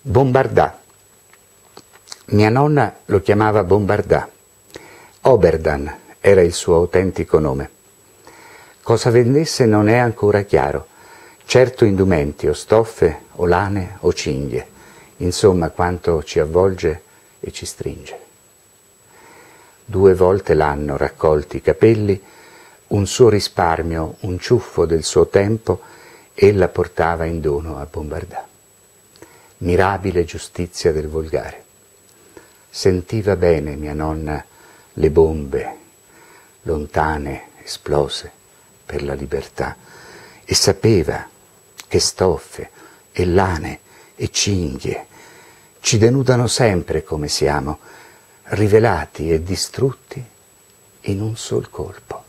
Bombardà. Mia nonna lo chiamava Bombardà. Oberdan era il suo autentico nome. Cosa vendesse non è ancora chiaro. Certo indumenti o stoffe o lane o cinghie. Insomma, quanto ci avvolge e ci stringe. 2 volte l'anno, raccolti i capelli, un suo risparmio, un ciuffo del suo tempo, ella portava in dono a Bombardà. Mirabile giustizia del volgare. Sentiva bene mia nonna le bombe, lontane, esplose, per la libertà, e sapeva che stoffe e lane e cinghie ci denudano sempre come siamo, rivelati e distrutti in un sol colpo.